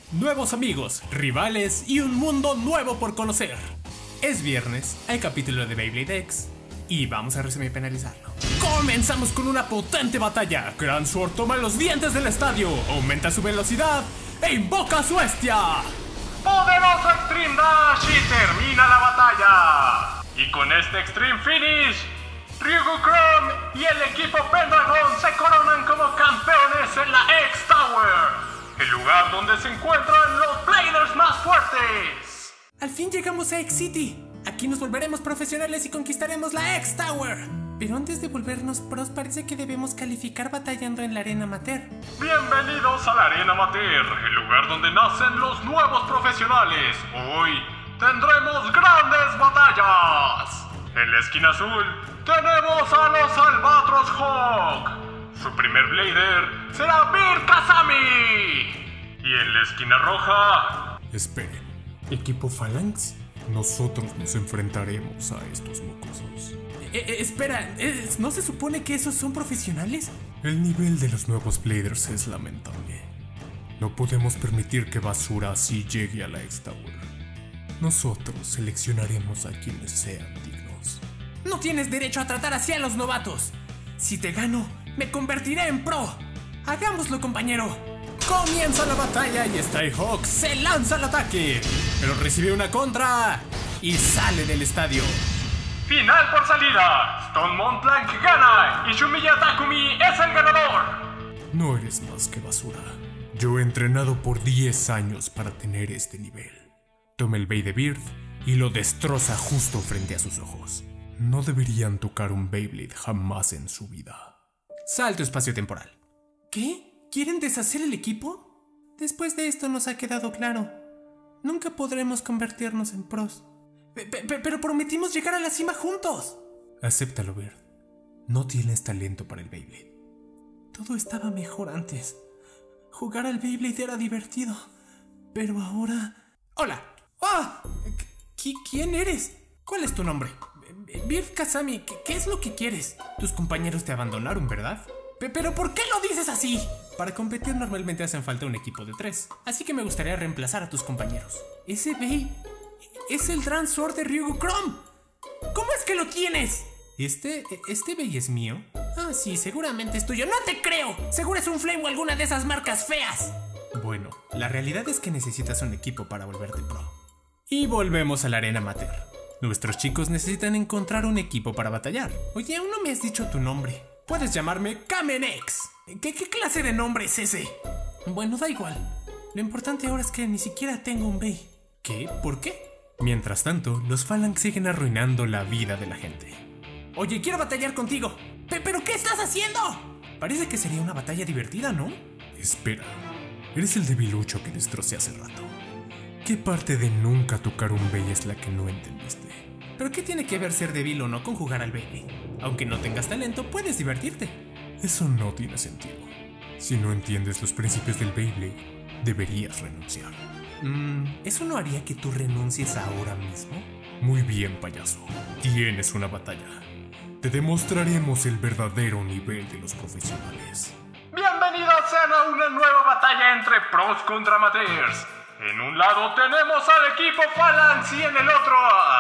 Nuevos amigos, rivales y un mundo nuevo por conocer. Es viernes, hay capítulo de Beyblade X y vamos a resumir y penalizarlo. Comenzamos con una potente batalla. Grand Sword toma los dientes del estadio, aumenta su velocidad e invoca su bestia. Poderoso Extreme Dash y termina la batalla. Y con este Extreme Finish, Ryugu Chrome y el equipo Pendragon se coronan como campeones en la X-Tower, el lugar donde se encuentran los Bladers más fuertes. Al fin llegamos a X-City. Aquí nos volveremos profesionales y conquistaremos la X-Tower. Pero antes de volvernos pros, parece que debemos calificar batallando en la Arena Amateur. Bienvenidos a la Arena Amateur, el lugar donde nacen los nuevos profesionales. Hoy tendremos grandes batallas. En la esquina azul tenemos a los Albatros Hawk. Su primer Blader será Bir Kazami. Y en la esquina roja... Esperen, equipo Phalanx, nosotros nos enfrentaremos a estos mocosos. Espera, ¿no se supone que esos son profesionales? El nivel de los nuevos Bladers es lamentable. No podemos permitir que basura así llegue a la X-Tower. Nosotros seleccionaremos a quienes sean dignos. No tienes derecho a tratar así a los novatos. Si te gano, me convertiré en pro. Hagámoslo, compañero. Comienza la batalla y Skyhawk se lanza al ataque, pero recibe una contra y sale del estadio. Final por salida. Stone Mont Blanc gana y Shumiya Takumi es el ganador. No eres más que basura. Yo he entrenado por 10 años para tener este nivel. Toma el Bey de Bird y lo destroza justo frente a sus ojos. No deberían tocar un Beyblade jamás en su vida. Salto espacio-temporal. ¿Qué? ¿Quieren deshacer el equipo? Después de esto nos ha quedado claro. Nunca podremos convertirnos en pros. Pero prometimos llegar a la cima juntos. Acéptalo, Bird. No tienes talento para el Beyblade. Todo estaba mejor antes. Jugar al Beyblade era divertido. Pero ahora... ¡Hola! ¡Ah! ¿Quién eres? ¿Cuál es tu nombre? Bir Kazami, ¿qué es lo que quieres? Tus compañeros te abandonaron, ¿verdad? ¿Pero por qué lo dices así? Para competir normalmente hacen falta un equipo de 3. Así que me gustaría reemplazar a tus compañeros. Ese Bey es el Grand Sword de Ryugu Chrome. ¿Cómo es que lo tienes? ¿Este Bey es mío? Ah, sí, seguramente es tuyo. ¡No te creo! Seguro es un Flame o alguna de esas marcas feas. Bueno, la realidad es que necesitas un equipo para volverte pro. Y volvemos a la Arena Amateur. Nuestros chicos necesitan encontrar un equipo para batallar. Oye, aún no me has dicho tu nombre. Puedes llamarme Kamenex. ¿Qué clase de nombre es ese? Bueno, da igual. Lo importante ahora es que ni siquiera tengo un Bey. ¿Qué? ¿Por qué? Mientras tanto, los Phalanx siguen arruinando la vida de la gente. Oye, quiero batallar contigo. ¿Pero qué estás haciendo? Parece que sería una batalla divertida, ¿no? Espera, eres el debilucho que destrocé hace rato. ¿Qué parte de nunca tocar un Bey es la que no entendiste? ¿Pero qué tiene que ver ser débil o no con jugar al Beyblade? Aunque no tengas talento, puedes divertirte. Eso no tiene sentido. Si no entiendes los principios del Beyblade, deberías renunciar. ¿Eso no haría que tú renuncies ahora mismo? Muy bien, payaso. Tienes una batalla. Te demostraremos el verdadero nivel de los profesionales. Bienvenidos a una nueva batalla entre pros contra amateurs. En un lado tenemos al equipo Phalanx y en el otro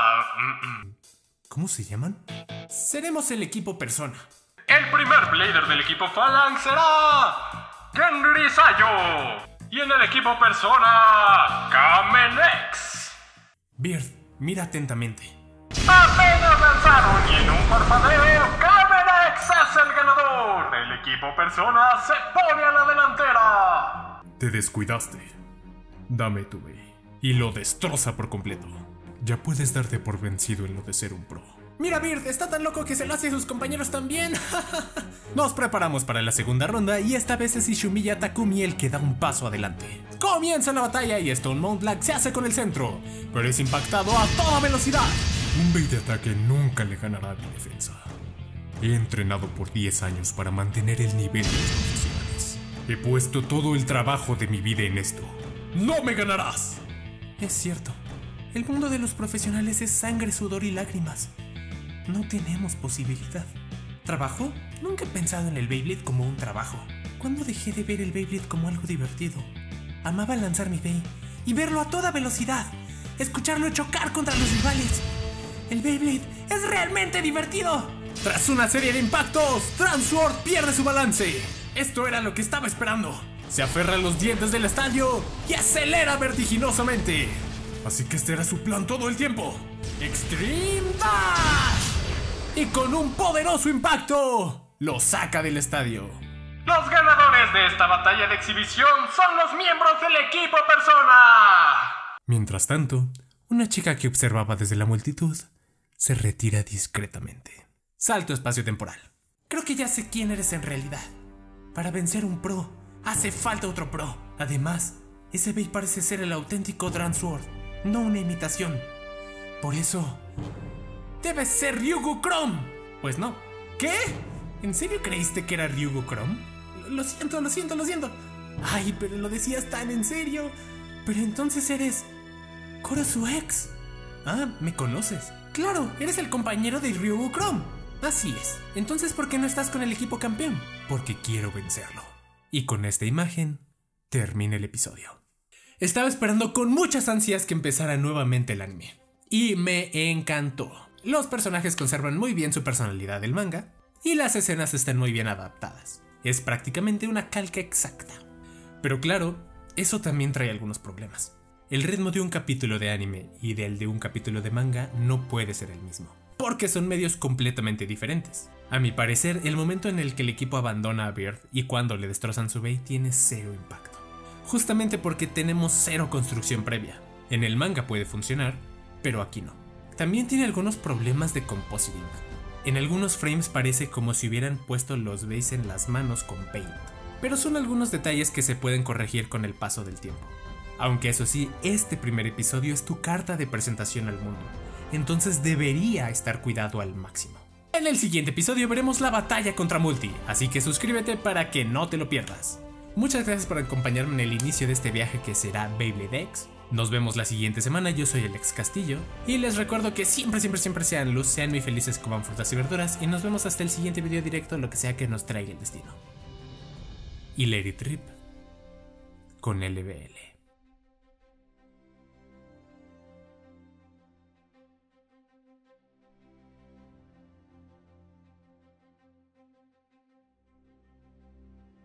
¿Cómo se llaman? Seremos el equipo Persona. El primer Blader del equipo Phalanx será Genri Sayo. Y en el equipo Persona, Kamenex. Bird, mira atentamente. Apenas lanzaron y en un parpadeo, Kamenex es el ganador. El equipo Persona se pone a la delantera. Te descuidaste. Dame tu Bey y lo destroza por completo. Ya puedes darte por vencido en lo de ser un pro. Mira, Bird, está tan loco que se lo hace a sus compañeros también. Nos preparamos para la segunda ronda y esta vez es Shumiya Takumi el que da un paso adelante. Comienza la batalla y Stone Mont Blanc se hace con el centro, pero es impactado a toda velocidad. Un Bey de ataque nunca le ganará a mi defensa. He entrenado por 10 años para mantener el nivel de los profesionales. He puesto todo el trabajo de mi vida en esto. ¡No me ganarás! Es cierto. El mundo de los profesionales es sangre, sudor y lágrimas. No tenemos posibilidad. ¿Trabajo? Nunca he pensado en el Beyblade como un trabajo. ¿Cuándo dejé de ver el Beyblade como algo divertido? Amaba lanzar mi Bey y verlo a toda velocidad, escucharlo chocar contra los rivales. El Beyblade es realmente divertido. Tras una serie de impactos, Transworld pierde su balance. Esto era lo que estaba esperando. Se aferra a los dientes del estadio y acelera vertiginosamente. Así que este era su plan todo el tiempo. ¡Extreme Dash! Y con un poderoso impacto, lo saca del estadio. Los ganadores de esta batalla de exhibición son los miembros del equipo Persona. Mientras tanto, una chica que observaba desde la multitud se retira discretamente. Salto espacio-temporal. Creo que ya sé quién eres en realidad. Para vencer un pro, hace falta otro pro. Además, ese Bey parece ser el auténtico Transworld, no una imitación. Por eso, debe ser Ryugu Chrome. Pues no. ¿Qué? ¿En serio creíste que era Ryugu Chrome? Lo siento. Ay, pero lo decías tan en serio. Pero entonces eres Koro su ex. Ah, ¿me conoces? Claro, eres el compañero de Ryugu Chrome. Así es. Entonces, ¿por qué no estás con el equipo campeón? Porque quiero vencerlo. Y con esta imagen, termina el episodio. Estaba esperando con muchas ansias que empezara nuevamente el anime. Y me encantó. Los personajes conservan muy bien su personalidad del manga. Y las escenas están muy bien adaptadas. Es prácticamente una calca exacta. Pero claro, eso también trae algunos problemas. El ritmo de un capítulo de anime y del de un capítulo de manga no puede ser el mismo, porque son medios completamente diferentes. A mi parecer, el momento en el que el equipo abandona a Beard y cuando le destrozan su Bey tiene cero impacto. Justamente porque tenemos cero construcción previa. En el manga puede funcionar, pero aquí no. También tiene algunos problemas de compositing. En algunos frames parece como si hubieran puesto los Beys en las manos con paint. Pero son algunos detalles que se pueden corregir con el paso del tiempo. Aunque eso sí, este primer episodio es tu carta de presentación al mundo, entonces debería estar cuidado al máximo. En el siguiente episodio veremos la batalla contra Multi, así que suscríbete para que no te lo pierdas. Muchas gracias por acompañarme en el inicio de este viaje que será Beyblade X. Nos vemos la siguiente semana, yo soy Alex Castillo, y les recuerdo que siempre sean luz, sean muy felices, coman frutas y verduras, y nos vemos hasta el siguiente video directo, lo que sea que nos traiga el destino. Y Let It Rip con LBL.